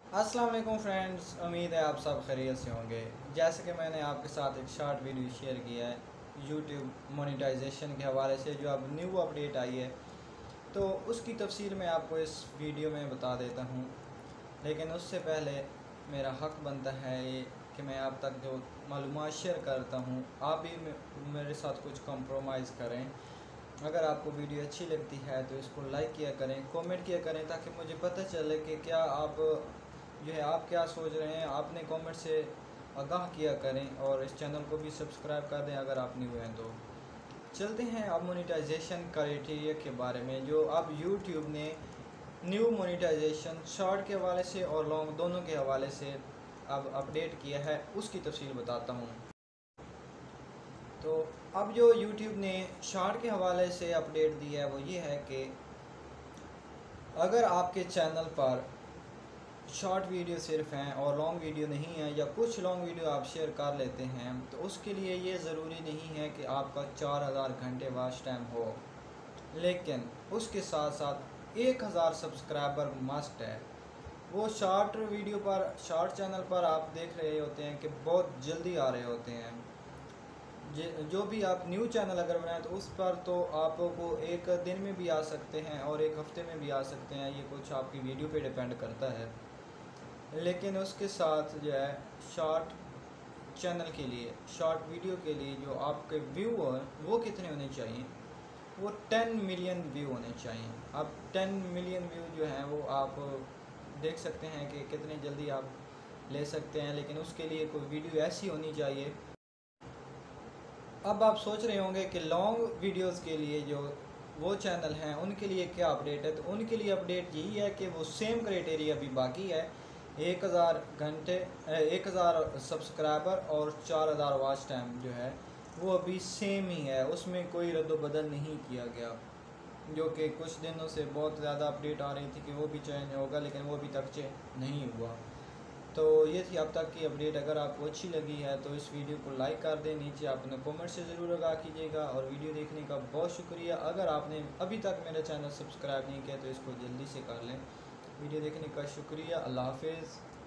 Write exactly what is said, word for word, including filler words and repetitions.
अस्सलाम वालेकुम फ्रेंड्स, उम्मीद है आप सब खैरियत से होंगे। जैसे कि मैंने आपके साथ एक शॉर्ट वीडियो शेयर किया है यूट्यूब मोनेटाइजेशन के हवाले से, जो अब न्यू अपडेट आई है, तो उसकी तफसील मैं आपको इस वीडियो में बता देता हूँ। लेकिन उससे पहले मेरा हक़ बनता है ये कि मैं आप तक जो मालूमात शेयर करता हूँ, आप भी मेरे साथ कुछ कंप्रोमाइज़ करें। अगर आपको वीडियो अच्छी लगती है तो इसको लाइक किया करें, कमेंट किया करें, ताकि मुझे पता चले कि क्या आप जो है आप क्या सोच रहे हैं। आपने कमेंट से आगाह किया करें और इस चैनल को भी सब्सक्राइब कर दें अगर आप न्यू हैं तो। चलते हैं अब मोनेटाइजेशन क्राइटेरिया के बारे में, जो अब यूट्यूब ने न्यू मोनेटाइजेशन शॉर्ट के हवाले से और लॉन्ग दोनों के हवाले से अब अपडेट किया है, उसकी तफसील बताता हूँ। तो अब जो यूट्यूब ने शॉर्ट के हवाले से अपडेट दिया है वो ये है कि अगर आपके चैनल पर शॉर्ट वीडियो सिर्फ हैं और लॉन्ग वीडियो नहीं है, या कुछ लॉन्ग वीडियो आप शेयर कर लेते हैं, तो उसके लिए ये ज़रूरी नहीं है कि आपका चार हज़ार घंटे वॉच टाइम हो, लेकिन उसके साथ साथ एक हज़ार सब्सक्राइबर मस्ट है। वो शॉर्ट वीडियो पर, शॉर्ट चैनल पर आप देख रहे होते हैं कि बहुत जल्दी आ रहे होते हैं। जो भी आप न्यू चैनल अगर बनाएं तो उस पर तो आपको एक दिन में भी आ सकते हैं और एक हफ्ते में भी आ सकते हैं, ये कुछ आपकी वीडियो पे डिपेंड करता है। लेकिन उसके साथ जो है शॉर्ट चैनल के लिए, शॉर्ट वीडियो के लिए जो आपके व्यू हैं वो कितने होने चाहिए, वो टेन मिलियन व्यू होने चाहिए। अब टेन मिलियन व्यू जो हैं वो आप देख सकते हैं कि कितने जल्दी आप ले सकते हैं, लेकिन उसके लिए कोई वीडियो ऐसी होनी चाहिए। अब आप सोच रहे होंगे कि लॉन्ग वीडियोस के लिए जो वो चैनल हैं उनके लिए क्या अपडेट है, तो उनके लिए अपडेट यही है कि वो सेम क्राइटेरिया अभी बाकी है। एक हज़ार घंटे, एक हज़ार सब्सक्राइबर और चार हज़ार वॉच टाइम जो है वो अभी सेम ही है, उसमें कोई रद्द-बदल नहीं किया गया। जो कि कुछ दिनों से बहुत ज़्यादा अपडेट आ रही थी कि वो भी चेंज होगा, लेकिन वो अभी तक चेंज नहीं हुआ। तो ये थी अब तक की अपडेट। अगर आपको अच्छी लगी है तो इस वीडियो को लाइक कर दें, नीचे अपने कमेंट से ज़रूर आगाह कीजिएगा, और वीडियो देखने का बहुत शुक्रिया। अगर आपने अभी तक मेरा चैनल सब्सक्राइब नहीं किया तो इसको जल्दी से कर लें। वीडियो देखने का शुक्रिया। अल्लाह हाफिज़।